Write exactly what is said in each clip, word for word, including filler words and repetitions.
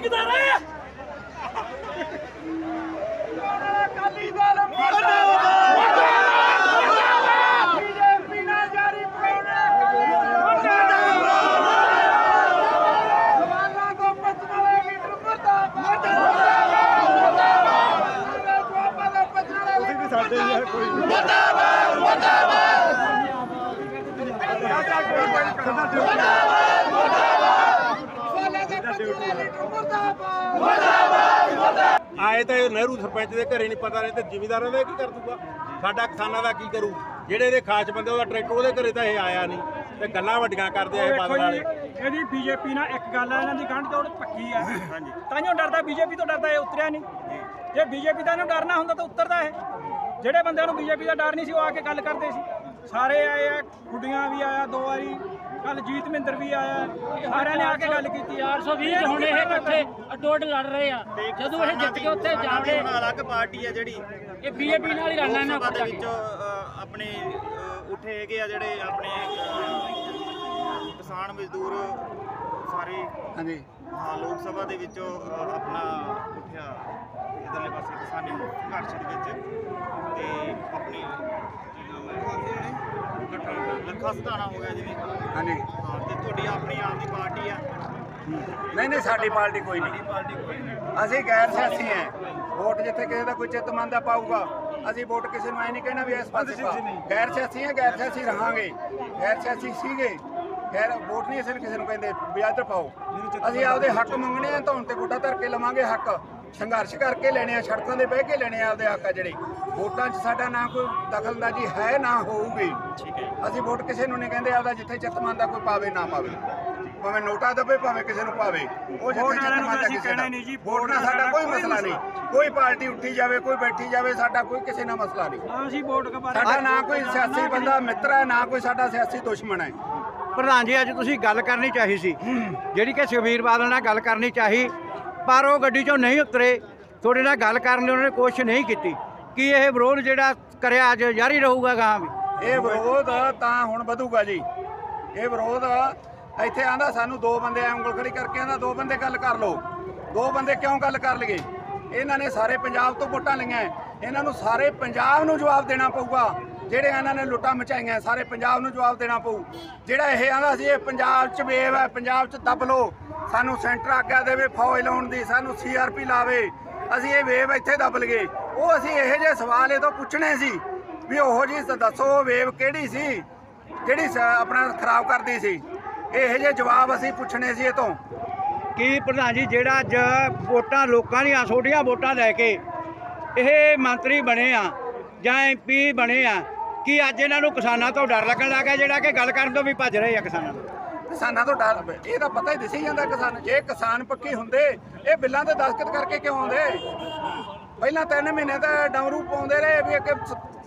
ਠੇਕੇਦਾਰ ਹੈ ਅਕਾਲੀ ਦਲ ਬੀਜੇਪੀ ਨਾਲ ਜਾਰੀ ਸਵਾਲਾਂ ਤੋਂ ਬਚਣ ਵਾਲੇ ਲੀਡਰ ਮੁਰਦਾਬਾਦ ਜਵਾਬਾਂ ਤੋਂ ਬਚਣ ਵਾਲੇ ਲੀਡਰ ਸਾਡੇ ਹੀ ਹੈ ਕੋਈ ਮੁਰਦਾਬਾਦ ਮੁਰਦਾਬਾਦ ਸਵਾਲਾਂ ਤੋਂ ਬਚਣ ਵਾਲੇ ਲੀਡਰ ਮੁਰਦਾਬਾਦ ਆਏ ਤਾਂ ਨਹਿਰੂ ਸਰਪੰਚ ਦੇ ਘਰੇ ਨਹੀਂ ਪਤਾ ਨਹੀਂ ਤੇ ਜ਼ਿਮੀਂਦਾਰਾਂ ਦਾ ਕੀ ਕਰ ਦੂਗਾ ਸਾਡਾ ਕਿਸਾਨਾਂ ਦਾ ਕੀ ਕਰੂ ਜਿਹੜੇ ਇਹਦੇ ਖਾਸ ਬੰਦੇ ਉਹਦਾ ਟਰੈਕਟਰ ਉਹਦੇ ਘਰੇ ਤਾਂ ਇਹ ਆਇਆ ਨਹੀਂ ਤੇ ਗੱਲਾਂ ਵੱਡੀਆਂ ਕਰਦੇ ਆ ਇਹ ਬਾਦਲ ਵਾਲੇ। ਇਹਦੀ ਬੀਜੇਪੀ ਨਾਲ ਇੱਕ ਗੱਲ ਹੈ, ਇਹਨਾਂ ਦੀ ਗੰਢ ਤੋੜ ਪੱਕੀ ਹੈ। ਤਾਂਹੀਓ ਡਰਦਾ, ਬੀਜੇਪੀ ਤੋਂ ਡਰਦਾ, ਇਹ ਉਤਰਿਆ ਨਹੀਂ। ਜੇ ਬੀਜੇਪੀ ਦਾ ਇਹਨੂੰ ਡਰਨਾ ਹੁੰਦਾ ਤਾਂ ਉਤਰਦਾ ਇਹ। ਜਿਹੜੇ ਬੰਦਿਆਂ ਨੂੰ ਬੀਜੇਪੀ ਦਾ ਡਰ ਨਹੀਂ ਸੀ ਉਹ ਆ ਕੇ ਗੱਲ ਕਰਦੇ ਸੀ। ਸਾਰੇ ਆਏ ਆ, ਗੁੱਡੀਆਂ ਵੀ ਆਇਆ ਦੋ ਵਾਰੀ, ਕੱਲ ਜੀਤ ਮਹਿੰਦਰ ਵੀ ਆਇਆ, ਸਾਰਿਆਂ ਨੇ ਆ ਕੇ ਗੱਲ ਕੀਤੀ। ਚਾਰ ਸੌ ਵੀਹ ਹੁਣ ਇਹ ਇਕੱਠੇ ਅੱਡੋ-ਅੱਡ ਲੜ ਰਹੇ ਆ। ਜਦੋਂ ਇਹ ਜਿੱਤ ਕੇ ਉੱਥੇ ਜਾਵੜੇ ਅਲੱਗ ਪਾਰਟੀ ਆ ਜਿਹੜੀ ਇਹ ਬੀਜੇਪੀ ਨਾਲ ਹੀ ਲੜਨਾ ਇਹਨਾਂ ਲੋਕ ਸਭਾ ਦੇ ਕੋਲ। ਵਿੱਚੋਂ ਅ, ਆਪਣੇ ਅ, ਉੱਠੇ ਹੈਗੇ ਆ ਜਿਹੜੇ ਆਪਣੇ ਅ, ਕਿਸਾਨ ਮਜ਼ਦੂਰ ਸਾਰੇ ਹਾਂਜੀ ਹਾਂ ਲੋਕ ਸਭਾ ਦੇ ਵਿੱਚੋਂ ਅ, ਆਪਣਾ ਉੱਠਿਆ ਇਧਰਲੇ ਪਾਸੇ ਕਿਸਾਨੀ ਸੰਘਰਸ਼ ਦੇ ਵਿੱਚ ਤੇ ਆਪਣੀ ਲੱਖਾ ਸਧਾਣਾ ਹੋ ਗਿਆ ਜਿਵੇਂ ਹਾਂਜੀ ਹਾਂ ਤੇ ਤੁਹਾਡੀ ਆਪਣੀ ਆਪ ਦੀ ਪਾਰਟੀ ਆ। ਨਹੀਂ ਨਹੀਂ ਸਾਡੀ ਪਾਰਟੀ ਕੋਈ ਨਹੀਂ, ਪਾਰਟੀ ਕੋਈ ਨਹੀਂ। ਅਸੀਂ ਗੈਰ ਸਿਆਸੀ ਹੈ। ਵੋਟ ਜਿੱਥੇ ਕਿਸੇ ਦਾ ਕੋਈ ਚਿੱਤ ਮੰਨਦਾ ਪਾਊਗਾ, ਅਸੀਂ ਵੋਟ ਕਿਸੇ ਨੂੰ ਐ ਨਹੀਂ ਕਹਿਣਾ ਵੀ ਇਸ ਪਾਸੇ ਪਾ। ਗੈਰ ਸਿਆਸੀ ਹੈ, ਗੈਰ ਸਿਆਸੀ ਰਹਾਂਗੇ। ਗੈਰ ਸਿਆਸੀ ਸੀਗੇ, ਗੈਰ ਵੋਟ ਨਹੀਂ ਅਸੀਂ ਕਿਸੇ ਨੂੰ ਕਹਿੰਦੇ ਵੀ ਇੱਧਰ ਪਾਓ। ਅਸੀਂ ਆਪਦੇ ਹੱਕ ਮੰਗਣੇ ਆ, ਧੌਣ ਤੇ ਗੋਡਾ ਧਰ ਕੇ ਲਵਾਂਗੇ ਹੱਕ, ਸੰਘਰਸ਼ ਕਰਕੇ ਲੈਣੇ ਆ, ਸੜਕਾਂ ਦੇ ਬਹਿ ਕੇ ਲੈਣੇ ਆ ਆਪਦੇ ਹੱਕ ਆ ਜਿਹੜੇ। ਵੋਟਾਂ 'ਚ ਸਾਡਾ ਨਾ ਕੋਈ ਦਖਲਅੰਦਾਜ਼ੀ ਹੈ ਨਾ ਹੋਊਗੀ। ਅਸੀਂ ਵੋਟ ਕਿਸੇ ਨੂੰ ਨਹੀਂ ਕਹਿੰਦੇ, ਆਪਦਾ ਜਿੱਥੇ ਚਿੱਤ ਮੰਨਦਾ ਕੋਈ ਪਾਵੇ ਨਾ ਪਾਵੇ, ਭਾਵੇਂ ਨੋਟਾ ਦਵੇ ਭਾਵੇਂ ਕਿਸੇ ਨੂੰ ਪਾਵੇ, ਉਹ ਜਿੱਥੇ ਚਿੱਤ ਮੰਨਦਾ ਕਿਸੇ ਦਾ। ਵੋਟ ਨਾਲ ਸਾਡਾ ਕੋਈ ਮਸਲਾ ਨਹੀਂ। ਕੋਈ ਪਾਰਟੀ ਉੱਠੀ ਜਾਵੇ, ਕੋਈ ਬੈਠੀ ਜਾਵੇ, ਸਾਡਾ ਕੋਈ ਕਿਸੇ ਨਾਲ ਮਸਲਾ ਨਹੀਂ। ਹਾਂ, ਅਸੀਂ ਵੋਟ ਬਾਰੇ ਸਾਡਾ ਨਾ ਕੋਈ ਸਿਆਸੀ ਬੰਦਾ ਮਿੱਤਰ ਹੈ, ਨਾ ਕੋਈ ਸਾਡਾ ਸਿਆਸੀ ਦੁਸ਼ਮਣ ਹੈ। ਪ੍ਰਧਾਨ ਜੀ, ਅੱਜ ਤੁਸੀਂ ਗੱਲ ਕਰਨੀ ਚਾਹੀ ਸੀ, ਜਿਹੜੀ ਕਿ ਸੁਖਬੀਰ ਬਾਦਲ ਨਾਲ ਗੱਲ ਕਰਨੀ ਚਾਹੀ, ਪਰ ਉਹ ਗੱਡੀ 'ਚੋਂ ਨਹੀਂ ਉਤਰੇ। ਤੁਹਾਡੇ ਨਾਲ ਗੱਲ ਕਰਨ ਲਈ ਉਹਨਾਂ ਨੇ ਕੋਸ਼ਿਸ਼ ਨਹੀਂ ਕੀਤੀ। ਕੀ ਇਹ ਵਿਰੋਧ ਜਿਹੜਾ ਕਰਿਆ ਅੱਜ ਜਾਰੀ ਰਹੂਗਾ ਗਾਂ ਵੀ? ਇਹ ਵਿਰੋਧ ਤਾਂ ਹੁਣ ਵਧੂਗਾ ਜੀ। ਇਹ ਵਿਰੋਧ ਇੱਥੇ ਆਂਦਾ ਸਾਨੂੰ ਦੋ ਬੰਦੇ ਉਂਗਲ ਖੜੀ ਕਰਕੇ ਆਂਦਾ ਦੋ ਬੰਦੇ ਗੱਲ ਕਰ ਲਓ। ਦੋ ਬੰਦੇ ਕਿਉਂ ਗੱਲ ਕਰ ਲਈਏ? ਇਹਨਾਂ ਨੇ ਸਾਰੇ ਪੰਜਾਬ ਤੋਂ ਵੋਟਾਂ ਲਈਆਂ, ਇਹਨਾਂ ਨੂੰ ਸਾਰੇ ਪੰਜਾਬ ਨੂੰ ਜਵਾਬ ਦੇਣਾ ਪਊਗਾ। ਜਿਹੜੇ ਇਹਨਾਂ ਨੇ ਲੁੱਟਾਂ ਮਚਾਈਆਂ ਸਾਰੇ ਪੰਜਾਬ ਨੂੰ ਜਵਾਬ ਦੇਣਾ ਪਊ। ਜਿਹੜਾ ਇਹ ਆਂਦਾ ਸੀ ਇਹ ਪੰਜਾਬ 'ਚ ਵੇਵ ਹੈ, ਪੰਜਾਬ 'ਚ ਦੱਬ ਲਓ, ਸਾਨੂੰ ਸੈਂਟਰ ਆਗਿਆ ਦੇਵੇ ਫੌਜ ਲਾਉਣ ਦੀ, ਸਾਨੂੰ ਸੀ ਆਰ ਪੀ ਲਾਵੇ, ਅਸੀਂ ਇਹ ਵੇਵ ਇੱਥੇ ਦੱਬ ਲਈਏ। ਉਹ ਅਸੀਂ ਇਹੋ ਜਿਹੇ ਸਵਾਲ ਇਹ ਤੋਂ ਪੁੱਛਣੇ ਸੀ ਵੀ ਉਹੋ ਜਿਹੀ ਦੱਸੋ ਵੇਵ ਕਿਹੜੀ ਸੀ ਜਿਹੜੀ ਆਪਣਾ ਖਰਾਬ ਕਰਦੀ ਸੀ। ਇਹੋ ਜਿਹੇ ਜਵਾਬ ਅਸੀਂ ਪੁੱਛਣੇ ਸੀ ਇਹ ਤੋਂ। ਕੀ ਪ੍ਰਧਾਨ ਜੀ, ਜਿਹੜਾ ਅੱਜ ਵੋਟਾਂ ਲੋਕਾਂ ਦੀਆਂ ਛੋਟੀਆਂ ਵੋਟਾਂ ਲੈ ਕੇ ਇਹ ਮੰਤਰੀ ਬਣੇ ਆ ਜਾਂ ਐਮ ਪੀ ਬਣੇ ਆ, ਕੀ ਅੱਜ ਇਹਨਾਂ ਨੂੰ ਕਿਸਾਨਾਂ ਤੋਂ ਡਰ ਲੱਗਣ ਲੱਗ ਗਿਆ, ਜਿਹੜਾ ਕਿ ਗੱਲ ਕਰਨ ਤੋਂ ਵੀ ਭੱਜ ਰਹੇ ਆ ਕਿਸਾਨਾਂ ਨੂੰ? ਕਿਸਾਨਾਂ ਤੋਂ ਡਰ ਇਹ ਤਾਂ ਪਤਾ ਹੀ ਦਿਸੀ ਜਾਂਦਾ ਕਿਸਾਨ। ਜੇ ਕਿਸਾਨ ਪੱਕੀ ਹੁੰਦੇ ਇਹ ਬਿੱਲਾਂ ਤੇ ਦਸਤਖਤ ਕਰਕੇ ਕਿਉਂ ਆਉਂਦੇ? ਪਹਿਲਾਂ ਤਿੰਨ ਮਹੀਨੇ ਤਾਂ ਡਮਰੂ ਪਾਉਂਦੇ ਰਹੇ ਵੀ ਅੱਗੇ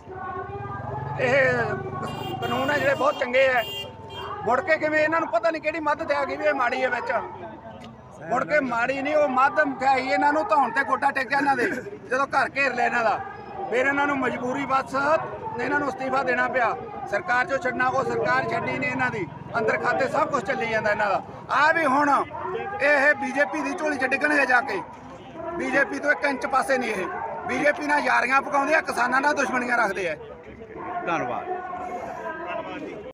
ਇਹ ਕਾਨੂੰਨ ਹੈ ਜਿਹੜੇ ਬਹੁਤ ਚੰਗੇ ਹੈ। ਮੁੜ ਕੇ ਕਿਵੇਂ ਇਹਨਾਂ ਨੂੰ ਪਤਾ ਨਹੀਂ ਕਿਹੜੀ ਮੱਧ ਤੇ ਆ ਗਈ ਵੀ ਇਹ ਮਾੜੀ ਹੈ ਵਿੱਚ। ਮੁੜ ਕੇ ਮਾੜੀ ਨਹੀਂ, ਉਹ ਮੱਧ ਮਠਿਆਈ ਇਹਨਾਂ ਨੂੰ ਧੌਣ ਤੇ ਗੋਡਾ ਟੇਕਿਆ ਇਹਨਾਂ ਦੇ ਜਦੋਂ ਘਰ ਘੇਰ ਲਿਆ ਇਹਨਾਂ ਦਾ। ਫਿਰ ਇਹਨਾਂ ਨੂੰ ਮਜਬੂਰੀ ਬਸ ਇਹਨਾਂ ਨੂੰ ਅਸਤੀਫਾ ਦੇਣਾ ਪਿਆ। ਸਰਕਾਰ ਚੋਂ ਛੱਡਣਾ, ਉਹ ਸਰਕਾਰ ਛੱਡੀ ਨਹੀਂ ਇਹਨਾਂ ਦੀ, ਅੰਦਰ ਖਾਤੇ ਸਭ ਕੁਝ ਚੱਲੀ ਜਾਂਦਾ ਇਹਨਾਂ ਦਾ। ਆ ਵੀ ਹੁਣ ਇਹ ਬੀਜੇਪੀ ਦੀ ਝੋਲੀ 'ਚ ਡਿੱਗਣਗੇ ਜਾ ਕੇ। ਬੀਜੇਪੀ ਤੋਂ ਇੱਕ ਇੰਚ ਪਾਸੇ ਨਹੀਂ ਇਹ। ਬੀਜੇਪੀ ਨਾਲ ਯਾਰੀਆਂ ਪਕਾਉਂਦੇ ਆ, ਕਿਸਾਨਾਂ ਨਾਲ ਦੁਸ਼ਮਣੀਆਂ ਰੱਖਦੇ ਆ। ਧੰਨਵਾਦ।